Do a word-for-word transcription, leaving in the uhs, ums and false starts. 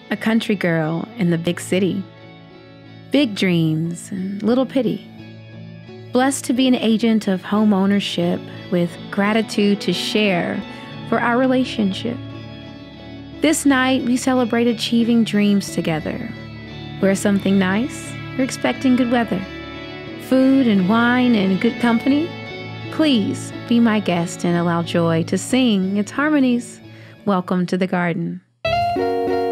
a country girl in the big city. Big dreams and little pity. Blessed to be an agent of home ownership with gratitude to share for our relationship. This night, we celebrate achieving dreams together. Wear something nice, we're expecting good weather. Food and wine and good company. Please be my guest and allow joy to sing its harmonies. Welcome to the garden.